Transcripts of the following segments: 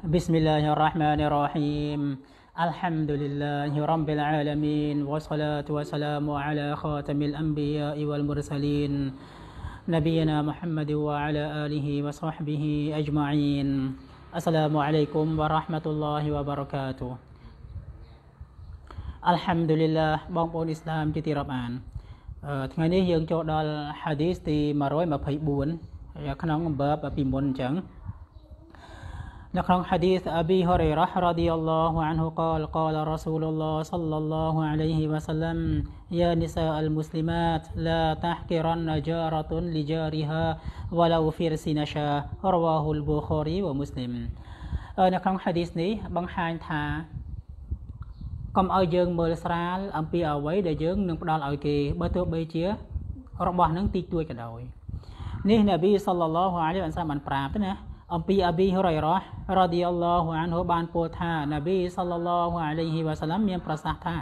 بسم الله الرحمن الرحيم الحمد لله رب العالمين والصلاة والسلام على خاتم الأنبياء والمرسلين نبينا محمد وعلى آله وصحبه أجمعين السلام عليكم ورحمة الله وبركاته الحمد لله បងប្អូនឥស្លាមជាទីរាប់អានថ្ងៃនេះយើងចូលដល់ hadith ទី 124 ក្នុងបាបពីមុនអញ្ចឹង نقرأ حديث أبي هريرة رضي الله عنه قال قال رسول الله صلى الله عليه وسلم يا نساء المسلمات لا تحقرن جارة لجارها ولو فرس نشا رواه البخاري ومسلم نقرأ حديث នេះបង្ហាញថាកុំឲ្យយើងមើលស្រាលអំពីអ្វីដែលយើងនឹងផ្ដល់ឲ្យគេបើទោះបីជារបស់នឹងតិចតួចក៏ដោយនេះនប៊ីសល្លឡោះអាឡៃហ៊ីវ៉ាសល្លាមបានប្រាប់ណាអំពីអប៊ីហ៊ុរ៉ៃរ៉ារ៉ាឌីយ៉ាឡោះអានហ៊ូបានពោលថានប៊ីសល្លឡោះអាឡៃហ៊ីវ៉ាសល្លាមមានប្រសាសន៍ថា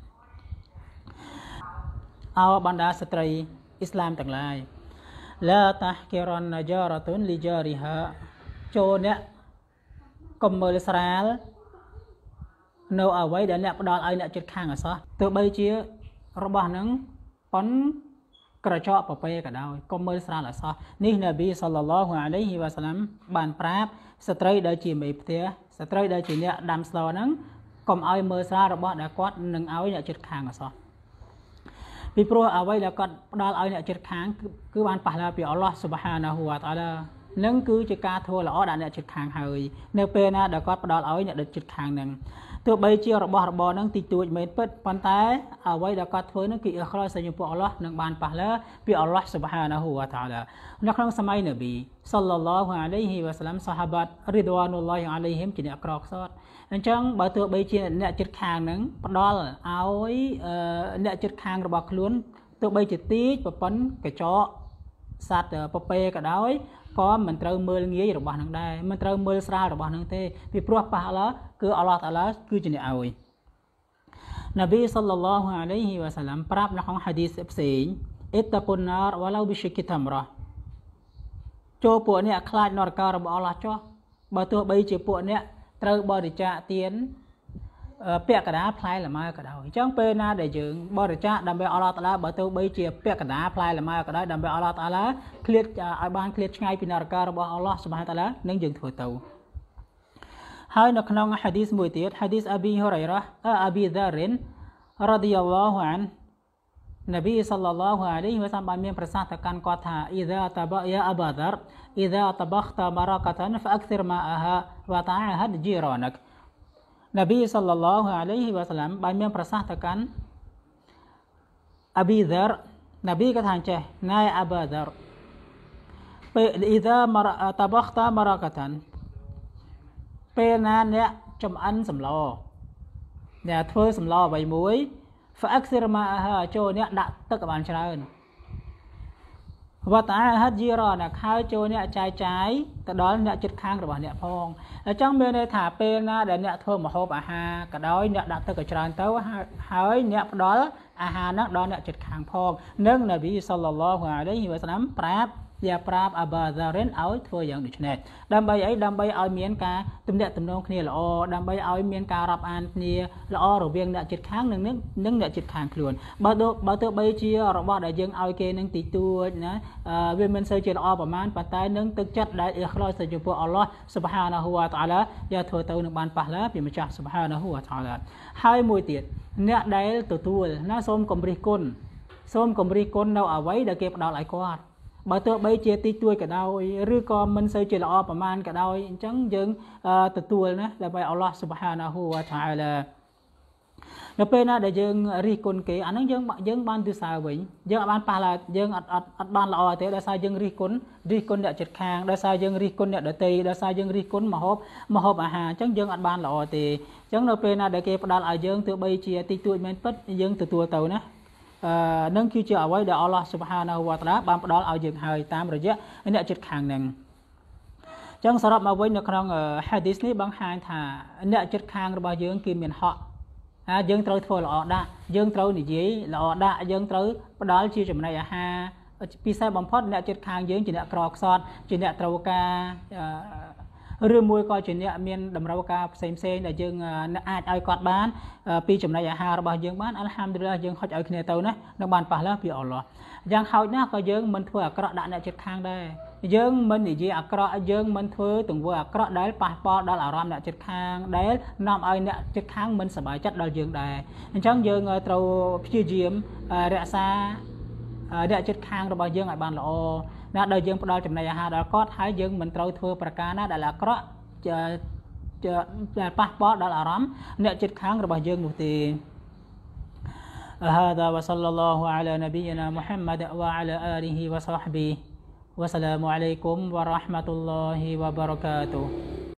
អោបណ្ដាស្ត្រីអ៊ីស្លាមទាំងឡាយឡាតាហ្គីរ៉ានណាជារ៉ាតុនលីជារីហាចូលអ្នកកុំមើលស្រាលនៅអ្វីដែលអ្នកផ្ដល់ឲ្យអ្នកជិតខាងអសោះទោះបីជារបស់នឹងប៉ុនក្រចកប្រពេក៏ដោយកុំមើលស្រាលអសោះនេះនប៊ីសល្លឡោះអាឡៃហ៊ីវ៉ាសល្លាមបានប្រាប់ស្ត្រីដែលជាមេផ្ទះស្ត្រីដែលជាអ្នកដាំស្លហ្នឹងកុំឲ្យមើលស្រាលរបស់ដែលគាត់នឹងឲ្យអ្នកជិតខាងអសោះពីព្រោះអ្វីដែលគាត់ផ្ដល់ឲ្យអ្នកជិតខាងគឺបានប៉ះឡាពីអល់ឡោះស៊ុបហានាហ៊ូវតាអាឡានឹងគឺជាការធ្វើល្អដល់អ្នកជិតខាងហើយនៅពេលណាដែលគាត់ផ្ដល់ឲ្យអ្នកជិតខាងហ្នឹងទោះបីជារបស់របរហ្នឹងតិចតួចមែនពិតប៉ុន្តែអ្វីដែលគាត់ធ្វើហ្នឹងគឺអ៊ីខ្លាសចំពោះអល់ឡោះនឹងបានប៉ះឡាពីអល់ឡោះស៊ុបហានាហ៊ូវតាអាឡានៅក្នុងសម័យនប៊ីសល្លឡោះអាឡៃហ៊ីវ៉ាសល្លាមសាហាបាតរីឌវ៉ានុលឡោះអាឡៃហ៊ីមជាអ្នកក្រខ្សត់អញ្ចឹងបើទោះបីជាអ្នកជិតខាងហ្នឹងផ្ដល់ឲ្យអ្នកជិតខាងរបស់ខ្លួនទោះបីជាតិចប្រព័ន្ធកញ្ចក់សัตว์ប្រពេក៏ដោយក៏មិនត្រូវមើលងាយរបស់នឹងដែរមិនត្រូវមើលស្រាលរបស់នឹងទេពីព្រោះប៉ះអល់ឡោះគឺអល់ឡោះតាឡាគឺជាអ្នកឲ្យនប៊ីសល្លឡោះអាឡៃហ៊ីវ៉ាសល្លាមប្រាប់នៅក្នុងហាឌីសផ្សេងអ៊ីតគុនណារវ៉ាឡៅប៊ីឈីគីតាំរ៉ាចូលពួកអ្នកខ្លាចនរករបស់អល់ឡោះចុះបើទោះបីជាពួកអ្នកត្រូវបរិច្ចាគទានពាក់កណ្ដាលផ្លែលម៉ើក៏ដោយអញ្ចឹងពេលណាដែលយើងបរិច្ចាគដើម្បីអល់ឡោះតាឡាបើទោះបីជាពាក់កណ្ដាលផ្លែលម៉ើក៏ដោយដើម្បីអល់ឡោះតាឡាឃ្លាតឲ្យបានឃ្លាតឆ្ងាយពីនរករបស់អល់ឡោះស៊ុបហានតាឡានឹងយើងធ្វើទៅហើយនៅក្នុងហាឌីសមួយទៀតហាឌីសអប៊ីហ៊ុរ៉ៃរ៉ាអប៊ីដារិនរ៉ាឌីយ៉ាឡោះអាននប៊ីសល្លឡោះអាឡៃហ៊ីវ៉ាសល្លាមបានមានប្រសាសន៍ទៅកាន់គាត់ថាអ៊ីហ្សាតបយ៉ាអបាដារអ៊ីហ្សាតបខតបារ៉ាកាតានហ្វាអគ្ទិរម៉ាអាហាវ៉ាតាហាឌជីរ៉ានកនប៊ីសល្លឡោះអាឡៃហ៊ីវ៉ាសល្លាមបានមានប្រសាសន៍ទៅកាន់អប៊ីដារនប៊ីក៏ថាអញ្ចេះណៃអបាដារពេលអ៊ីហ្សាតបខតបារ៉ាកាតានពេលណាអ្នកចំអិនសម្លអ្នកធ្វើសម្លអ្វីមួយហ្វាអគ្សិរម៉ាអាហាចូលអ្នកដាក់ទឹកឲ្យបានច្រើនវត្តអាហាជីរ៉ាអ្នកហើយចូលអ្នកចាយទៅដល់អ្នកជិតខាងរបស់អ្នកផងអញ្ចឹងមានន័យថាពេលណាដែលអ្នកធ្វើម្ហូបអាហារក៏ដោយអ្នកដាក់ទឹកឲ្យច្រើនទៅហើយអ្នកផ្ដល់អាហារហ្នឹងដល់អ្នកជិតខាងផងនឹងនប៊ីសល្លឡោះអាឡៃហ៊ីវ៉ាសល្លាមប្រាប់អាបាដារិនឲ្យធ្វើយ៉ាងដូចនេះដើម្បីអីដើម្បីឲ្យមានការទំនាក់ទំនងគ្នាល្អដើម្បីឲ្យមានការរាប់អានគ្នាល្អរវាងអ្នកជិតខាងនិងអ្នកជិតខាងខ្លួនបើទោះបីជារបស់ដែលយើងឲ្យគេនឹងទីទួចណាវាមិនសូវជាល្អប្រមាណប៉ុន្តែនឹងទឹកចិត្តដែលអ៊ីខ្លាសទៅចំពោះអល់ឡោះស៊ុបហានាហ៊ូវតាអាឡាយកធ្វើទៅនឹងបានប៉ះឡាពីម្ចាស់ស៊ុបហានាហ៊ូវតាអាឡាហើយមួយទៀតអ្នកដែលទទួលណាសូមគំរិះគុណនៅអ្វីដែលគេផ្ដល់ឲ្យគាត់បើទោះបីជាទីទួយក៏ដោយឬក៏មិនសូវជាល្អប្រមាណក៏ដោយអញ្ចឹងយើងទទួលណាដើម្បីអល់ឡោះស៊ុបហានាហ៊ូវតាអាឡានៅពេលណាដែលយើងរិះគន់គេអាហ្នឹងយើងបានទិសៅវិញយើងអត់បានប៉ះឡើយយើងអត់បានល្អទេដោយសារយើងរិះគន់អ្នកជិតខាងដោយសារយើងរិះគន់អ្នកដទៃដោយសារយើងរិះគន់ម្ហូបអាហារអញ្ចឹងយើងអត់បានល្អទេអញ្ចឹងនៅពេលណាដែលគេផ្ដល់ឲ្យយើងទោះបីជាទីទួយមែនពិតយើងទទួលទៅណានឹងគឺជាអ្វីដែលអល់ឡោះស៊ុបហានាហ៊ូវតាអាឡាបានផ្ដល់ឲ្យយើងហើយតាមរយៈអ្នកជិតខាងហ្នឹងអញ្ចឹងសរុបមកវិញនៅក្នុងហាឌីសនេះបង្ហាញថាអ្នកជិតខាងរបស់យើងគឺមានហកយើងត្រូវធ្វើល្អដាក់យើងត្រូវនិយាយល្អដាក់យើងត្រូវផ្ដល់ជាចំណីអាហារពិសេសបំផុតអ្នកជិតខាងយើងជាអ្នកក្រខ្សត់ជាអ្នកត្រូវការឬមួយក៏ជាអ្នកមានតម្រូវការផ្សេងៗដែលយើងអាចឲ្យគាត់បានពីចំណីអាហាររបស់យើងបានអល់ហាំឌុលឡាយើងហុចឲ្យគ្នាទៅណានឹងបានប៉ះឡាពីអល់ឡោះយ៉ាងហោចណាស់ក៏យើងមិនធ្វើអាក្រក់ដាក់អ្នកជិតខាងដែរយើងមិននិយាយអាក្រក់យើងមិនធ្វើទង្វើអាក្រក់ដែលប៉ះពាល់ដល់អារម្មណ៍អ្នកជិតខាងដែលនាំឲ្យអ្នកជិតខាងមិនសប្បាយចិត្តដល់យើងដែរអញ្ចឹងយើងត្រូវព្យាយាមរក្សាអ្នកជិតខាងរបស់យើងឲ្យបានល្អណាដល់យើងផ្ដល់ចំណីអាហារដល់គាត់ហើយយើងមិនត្រូវធ្វើប្រការណាដែលអាក្រក់ដែលប៉ះពាល់ដល់អារម្មណ៍អ្នកជិតខាងរបស់យើងនោះទេ هذا وصلى الله على نبينا محمد وعلى آله وصحبه والسلام عليكم ورحمة الله وبركاته